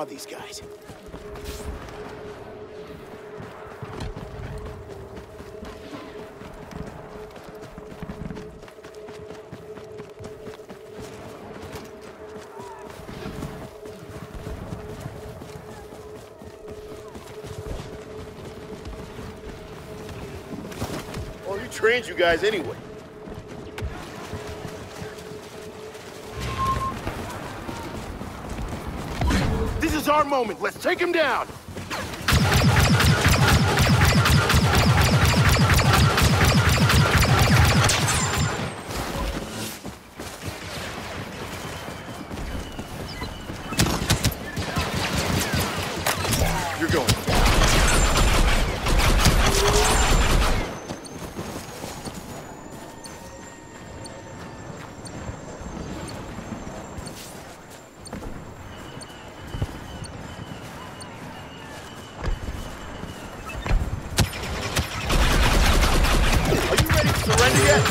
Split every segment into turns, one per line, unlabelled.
are these guys? Well, who trained you guys anyway? This is our moment. Let's take him down. You're going. Surrender yet?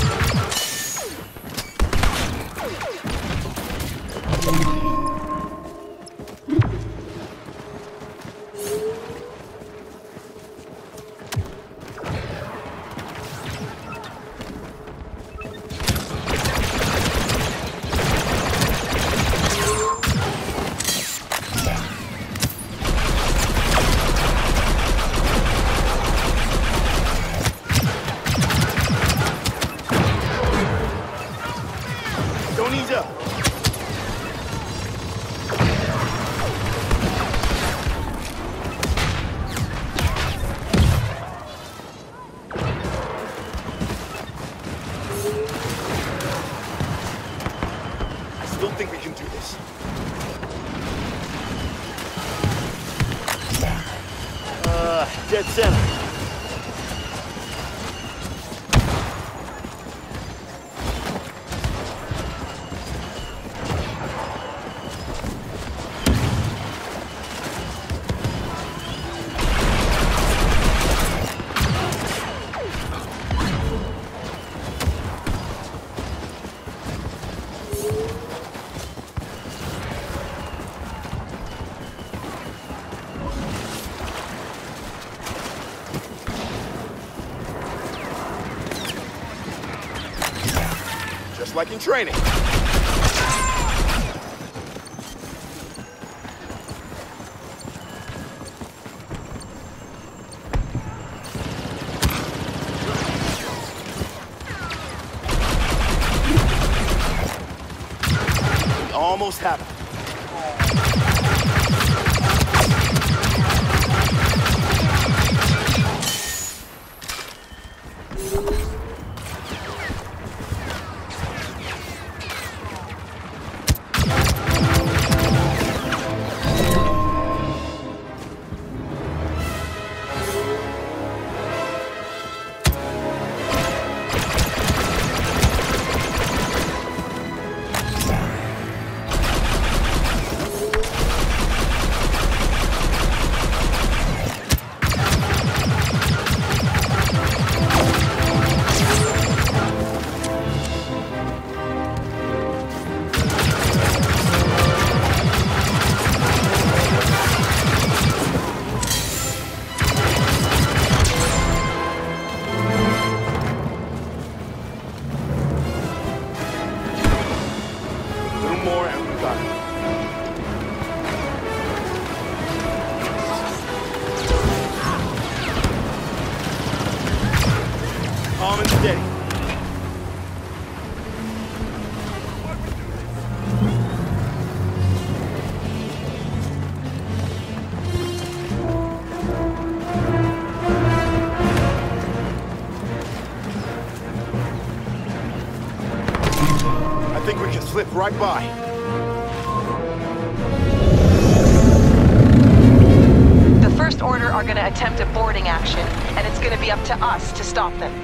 Don't ease up. I still think we can do this. Dead center. Just like in training. We almost have it. More and we got it. Calm and steady. I think we can slip right by.
The First Order are going to attempt a boarding action, and it's going to be up to us to stop them.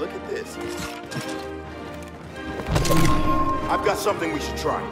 look at this. I've got something we should try.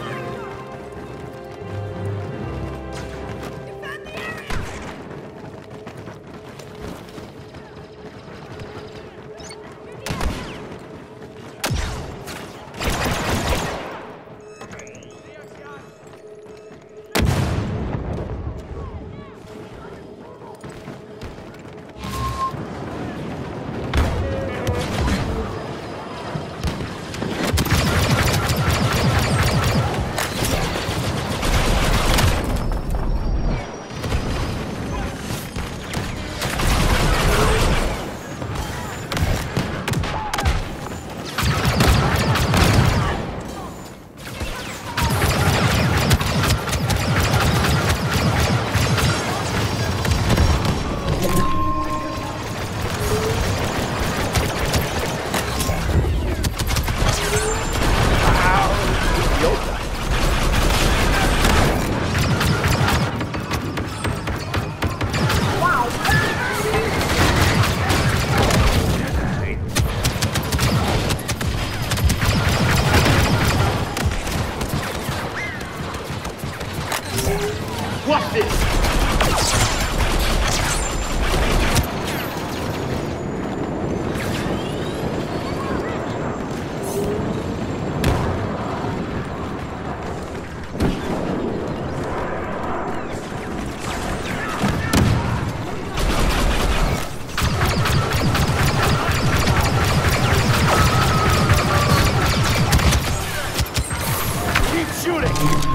Watch this! Keep shooting!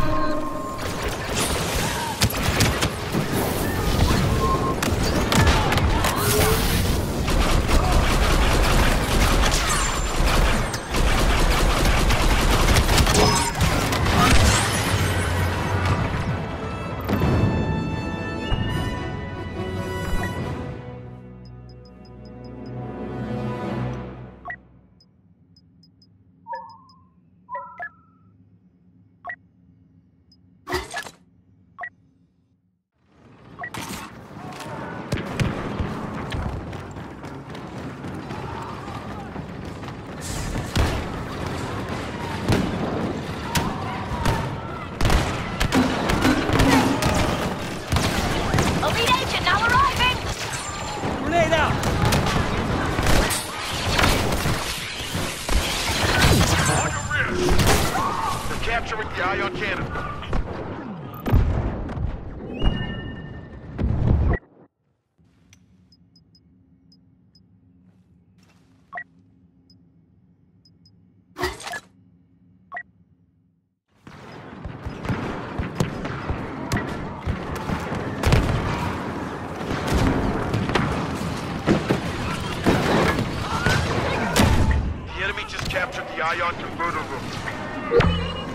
Capturing the ion cannon. The enemy just captured the ion converter room.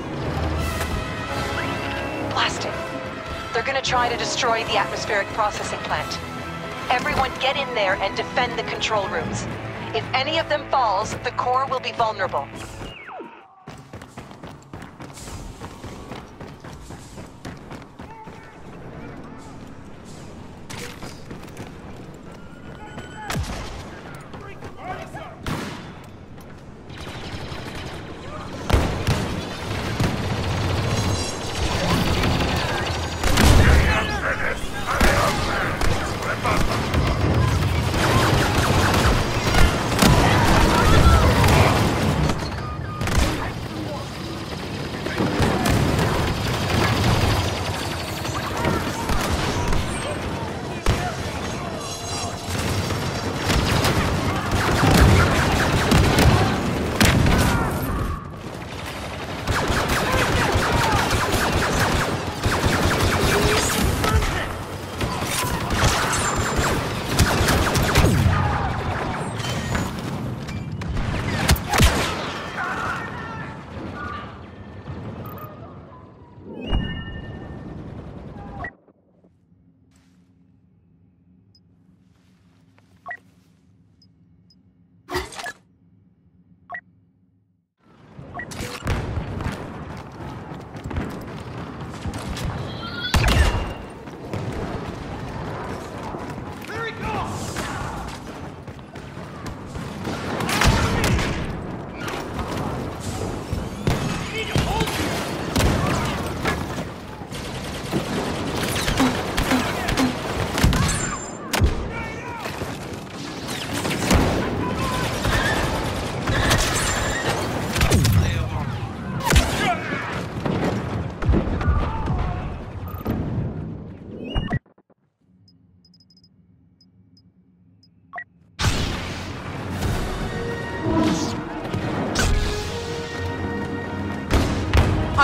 Blasted. They're gonna try to destroy the atmospheric processing plant. Everyone get in there and defend the control rooms. If any of them falls, the core will be vulnerable.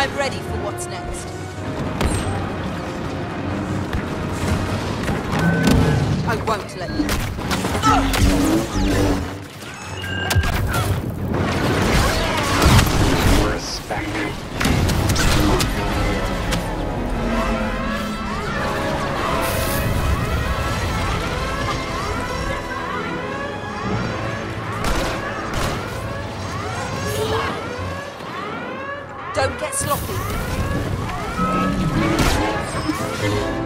I'm ready for what's next. I won't let you.
Respect.
Don't get sloppy.